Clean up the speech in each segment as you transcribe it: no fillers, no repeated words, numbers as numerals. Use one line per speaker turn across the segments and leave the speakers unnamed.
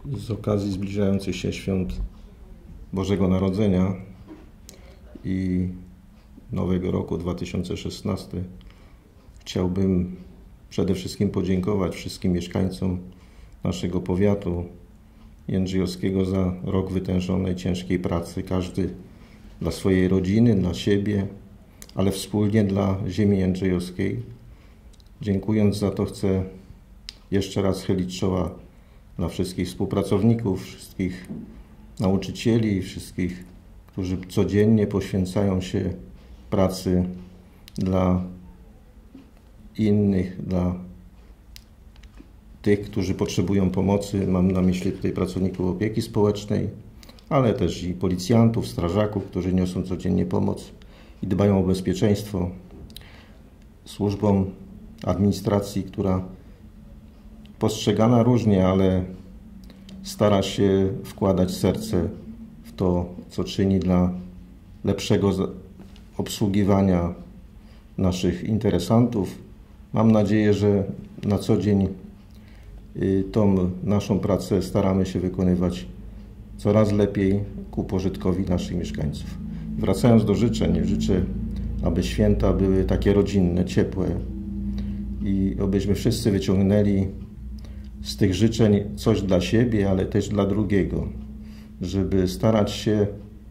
Z okazji zbliżających się świąt Bożego Narodzenia i Nowego Roku 2016 chciałbym przede wszystkim podziękować wszystkim mieszkańcom naszego powiatu jędrzejowskiego za rok wytężonej, ciężkiej pracy. Każdy dla swojej rodziny, dla siebie, ale wspólnie dla ziemi jędrzejowskiej. Dziękując za to, chcę jeszcze raz chylić czoła dla wszystkich współpracowników, wszystkich nauczycieli, wszystkich, którzy codziennie poświęcają się pracy dla innych, dla tych, którzy potrzebują pomocy. Mam na myśli tutaj pracowników opieki społecznej, ale też i policjantów, strażaków, którzy niosą codziennie pomoc i dbają o bezpieczeństwo. Służbom administracji, która postrzegana różnie, ale stara się wkładać serce w to, co czyni dla lepszego obsługiwania naszych interesantów. Mam nadzieję, że na co dzień tą naszą pracę staramy się wykonywać coraz lepiej ku pożytkowi naszych mieszkańców. Wracając do życzeń, życzę, aby święta były takie rodzinne, ciepłe i abyśmy wszyscy wyciągnęli z tych życzeń coś dla siebie, ale też dla drugiego, żeby starać się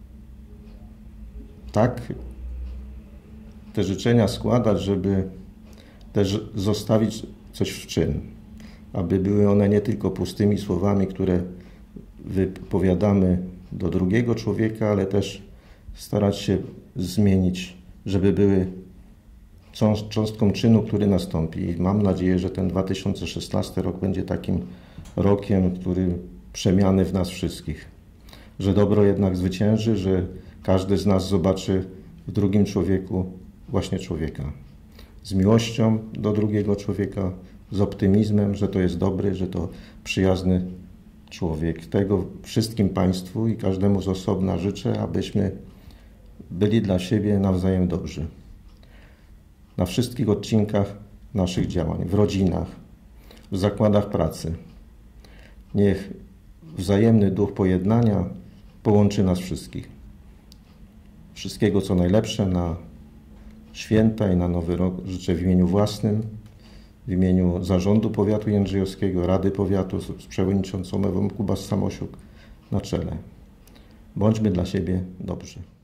tak te życzenia składać, żeby też zostawić coś w czyn, aby były one nie tylko pustymi słowami, które wypowiadamy do drugiego człowieka, ale też starać się zmienić, żeby były cząstką czynu, który nastąpi. I mam nadzieję, że ten 2016 rok będzie takim rokiem, który przemiany w nas wszystkich. Że dobro jednak zwycięży, że każdy z nas zobaczy w drugim człowieku właśnie człowieka. Z miłością do drugiego człowieka, z optymizmem, że to jest dobry, że to przyjazny człowiek. Tego wszystkim Państwu i każdemu z osobna życzę, abyśmy byli dla siebie nawzajem dobrzy. Na wszystkich odcinkach naszych działań, w rodzinach, w zakładach pracy. Niech wzajemny duch pojednania połączy nas wszystkich. Wszystkiego co najlepsze na święta i na Nowy Rok życzę w imieniu własnym, w imieniu Zarządu Powiatu Jędrzejowskiego, Rady Powiatu z przewodniczącą Ewą Kubas-Samosiuk na czele. Bądźmy dla siebie dobrzy.